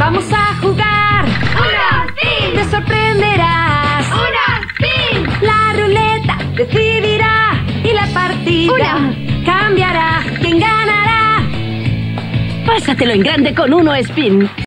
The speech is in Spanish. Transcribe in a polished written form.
Vamos a jugar. ¡Uno, spin! Te sorprenderás. ¡Uno, spin! La ruleta decidirá y la partida cambiará. ¿Quién ganará? Pásatelo en grande con Uno Spin.